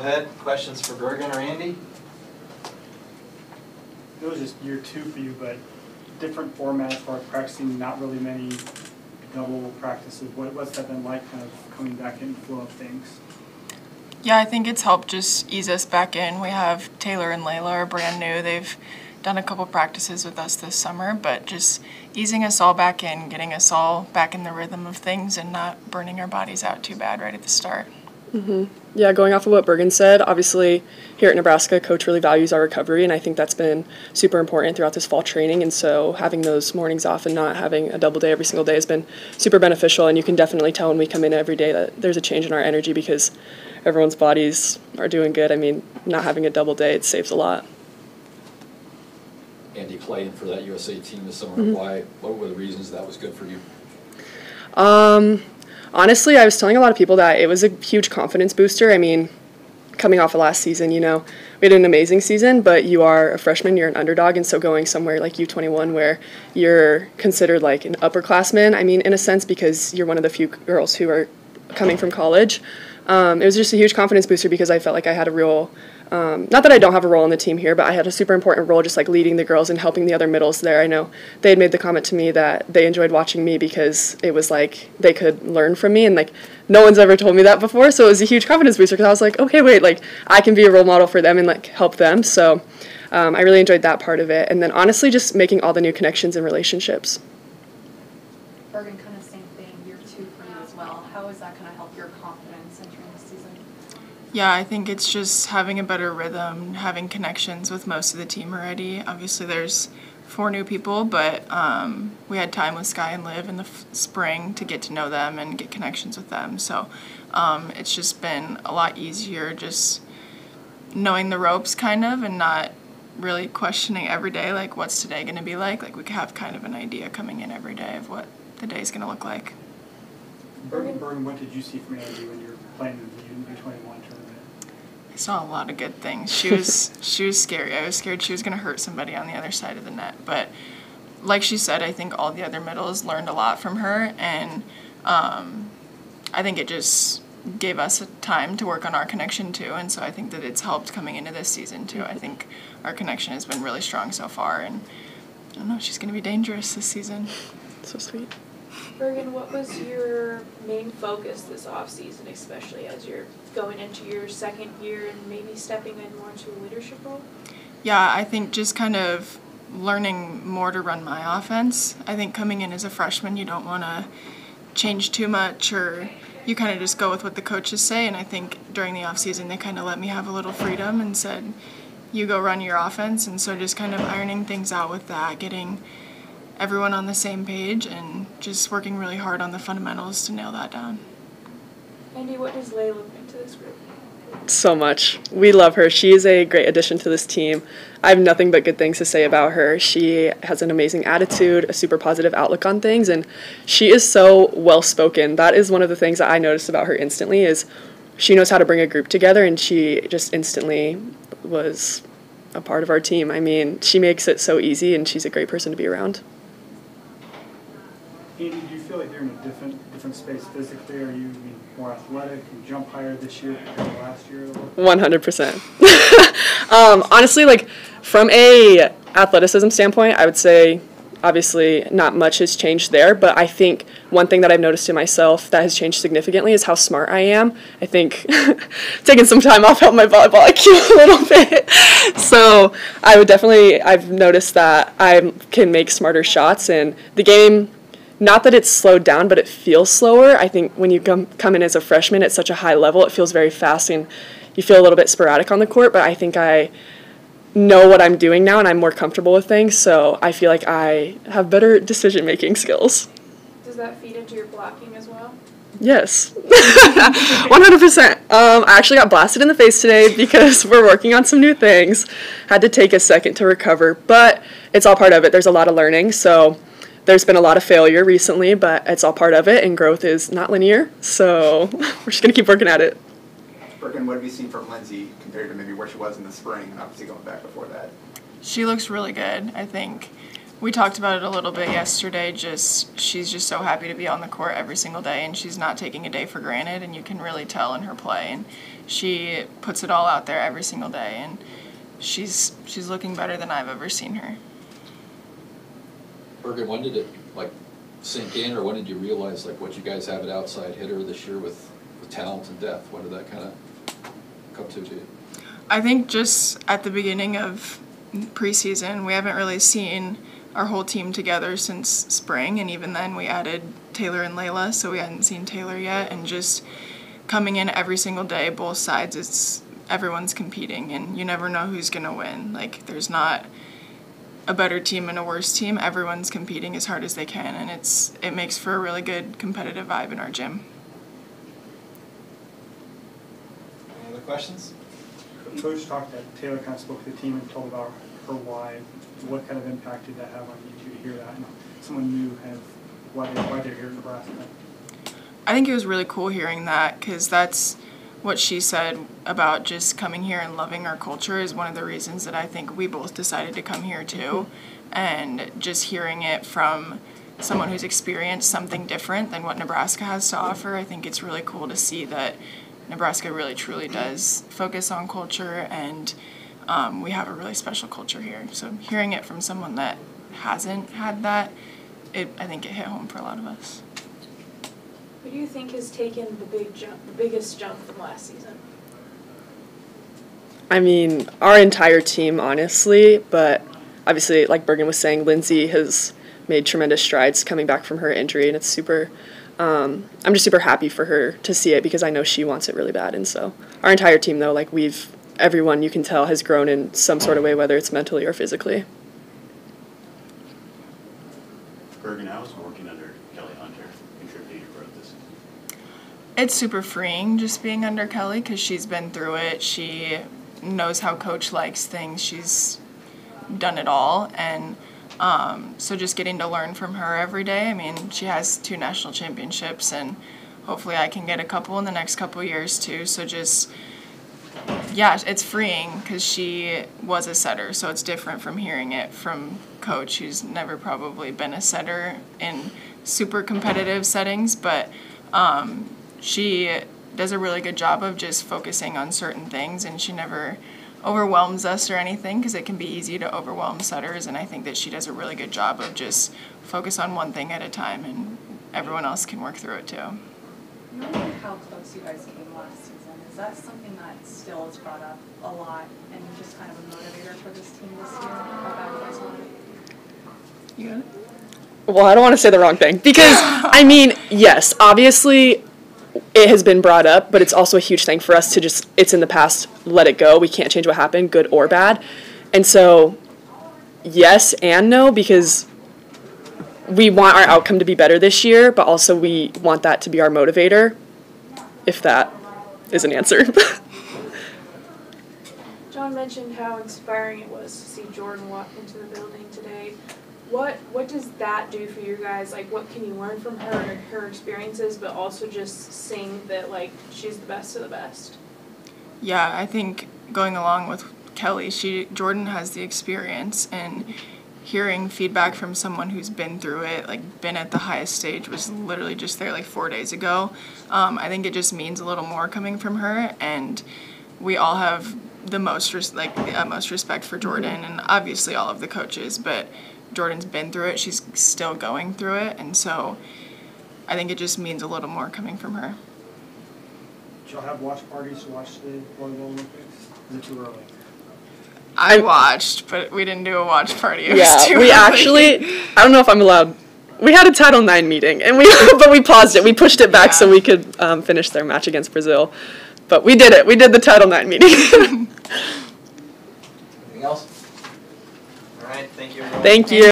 ahead. Questions for Bergen or Andi? It was just year 2 for you, but different formats for practicing, not really many double practices. What's that been like, kind of coming back in flow of things? Yeah, I think it's helped just ease us back in. We have Taylor and Layla are brand new. They've done a couple practices with us this summer, but just easing us all back in, getting us all back in the rhythm of things and not burning our bodies out too bad right at the start. Yeah, going off of what Bergen said, obviously here at Nebraska, Coach really values our recovery, and I think that's been super important throughout this fall training, and so having those mornings off and not having a double day every single day has been super beneficial, and you can definitely tell when we come in every day that there's a change in our energy because everyone's bodies are doing good. I mean, not having a double day, it saves a lot. Andi, playing for that USA team this summer, what were the reasons that was good for you? Honestly, I was telling a lot of people that it was a huge confidence booster. I mean, coming off of last season, we had an amazing season, but you are a freshman, you're an underdog, and so going somewhere like U21 where you're considered like an upperclassman, I mean, in a sense, because you're one of the few girls who are coming from college, it was just a huge confidence booster because I felt like I had a real, not that I don't have a role on the team here, but I had a super important role just like leading the girls and helping the other middles there. I know they had made the comment to me that they enjoyed watching me because it was like they could learn from me, and like no one's ever told me that before, so it was a huge confidence booster because I was like, okay, wait, like I can be a role model for them and like help them. So I really enjoyed that part of it, and then honestly just making all the new connections and relationships. Bergen, kind of same thing, year 2 for you as well. How is that going to help your confidence entering the season? Yeah, I think it's just having a better rhythm, having connections with most of the team already. Obviously, there's 4 new people, but we had time with Sky and Liv in the spring to get to know them and get connections with them. So it's just been a lot easier just knowing the ropes kind of and not really questioning every day, like, what's today going to be like? Like, we have kind of an idea coming in every day of what the day is going to look like. Bergen, what did you see from Andi when you were playing in the U21 tournament? I saw a lot of good things. She was scary. I was scared she was going to hurt somebody on the other side of the net. But like she said, I think all the other middles learned a lot from her, and I think it just gave us a time to work on our connection too, and so I think that it's helped coming into this season too. I think our connection has been really strong so far, and I don't know, she's going to be dangerous this season. So sweet. Bergen, what was your main focus this off-season, especially as you're going into your second year and maybe stepping in more into a leadership role? Yeah, I think just kind of learning more to run my offense. I think coming in as a freshman, you don't want to change too much, or you kind of just go with what the coaches say, and I think during the off-season they kind of let me have a little freedom and said, you go run your offense, and so just kind of ironing things out with that, getting everyone on the same page and just working really hard on the fundamentals to nail that down. Andi, what does Layla bring to this group? So much. We love her. She is a great addition to this team. I have nothing but good things to say about her. She has an amazing attitude, a super positive outlook on things, and she is so well-spoken. That is one of the things that I noticed about her instantly is she knows how to bring a group together, and she just instantly was a part of our team. I mean, she makes it so easy, and she's a great person to be around. Andi, do you feel like you're in a different space physically? Are you more athletic and jump higher this year compared to last year? 100%. Honestly, like from a athleticism standpoint, I would say obviously not much has changed there, but I think one thing that I've noticed in myself that has changed significantly is how smart I am. I think taking some time off helped my volleyball IQ a little bit. So I've noticed that I can make smarter shots, and the game, not that it's slowed down, but it feels slower. I think when you come in as a freshman at such a high level, it feels very fast and you feel a little bit sporadic on the court, but I think I know what I'm doing now and I'm more comfortable with things, so I feel like I have better decision-making skills. Does that feed into your blocking as well? Yes, 100%. I actually got blasted in the face today because we're working on some new things. Had to take a second to recover, but it's all part of it. There's a lot of learning, so there's been a lot of failure recently, but it's all part of it, and growth is not linear, so we're just going to keep working at it. Bergen, what have you seen from Lindsay compared to maybe where she was in the spring, and obviously going back before that? She looks really good. I think We talked about it a little bit yesterday. She's just so happy to be on the court every single day, and she's not taking a day for granted, and you can really tell in her play. And she puts it all out there every single day, and she's looking better than I've ever seen her. Bergen, when did it sink in, or when did you realize what you guys have at outside hitter this year with talent and depth? When did that kind of come to you? I think just at the beginning of preseason, we haven't really seen our whole team together since spring, and even then we added Taylor and Layla, so we hadn't seen Taylor yet, and just coming in every single day, both sides, everyone's competing, and you never know who's going to win. There's not a better team and a worse team. Everyone's competing as hard as they can, and it makes for a really good competitive vibe in our gym. Any other questions? Coach talked that Taylor kind of spoke to the team and told about her why. What kind of impact did that have on you two to hear that? And someone new kind of why they're here in Nebraska. I think it was really cool hearing that, because that's what she said about just coming here and loving our culture is one of the reasons that I think we both decided to come here too. And just hearing it from someone who's experienced something different than what Nebraska has to offer, I think it's really cool to see that Nebraska really truly does focus on culture, and we have a really special culture here. So hearing it from someone that hasn't had that, I think it hit home for a lot of us. Who do you think has taken the biggest jump from last season? I mean, our entire team, honestly, but obviously, like Bergen was saying, Lindsay has made tremendous strides coming back from her injury, and it's super, I'm just super happy for her to see it, because I know she wants it really bad. And so our entire team, though, everyone you can tell has grown in some sort of way, whether it's mentally or physically. Bergen, how is working under Kelly Hunter contributing to growth this season? It's super freeing just being under Kelly, because she's been through it. She knows how coach likes things. She's done it all, and so just getting to learn from her every day. I mean, she has 2 national championships, and hopefully I can get a couple in the next couple of years too. So just, yeah, it's freeing, because she was a setter, so it's different from hearing it from coach who's never probably been a setter in super competitive settings, but she does a really good job of just focusing on certain things, and she never overwhelms us or anything, because it can be easy to overwhelm setters, and I think that she does a really good job of just focus on one thing at a time, and everyone else can work through it too. Knowing how close you guys came last season, is that something that still is brought up a lot and just kind of a motivator for this team this year? How bad you guys want it? You got it? Well, I don't want to say the wrong thing, because, I mean, yes, obviously it has been brought up, but it's also a huge thing for us to just, it's in the past, let it go. We can't change what happened, good or bad. And so, yes and no, because we want our outcome to be better this year, but also we want that to be our motivator, if that is an answer. John mentioned how inspiring it was to see Jordan walk into the building today. What does that do for you guys? What can you learn from her and her experiences, but also just seeing that, she's the best of the best? Yeah, I think going along with Kelly, Jordan has the experience, and hearing feedback from someone who's been through it, been at the highest stage, was literally just there 4 days ago. I think it just means a little more coming from her, and we all have the utmost respect for Jordan, and obviously all of the coaches, but Jordan's been through it, she's still going through it, and so I think it just means a little more coming from her. Did y'all have watch parties to watch the volleyball Olympics? Is it too early? I watched, but we didn't do a watch party. It Yeah, was too we early. actually, I don't know if I'm allowed, we had a Title IX meeting, and but we paused it. We pushed it back so we could finish their match against Brazil. But we did it. We did the Title IX meeting. Anything else? All right, thank you, everyone. Thank you.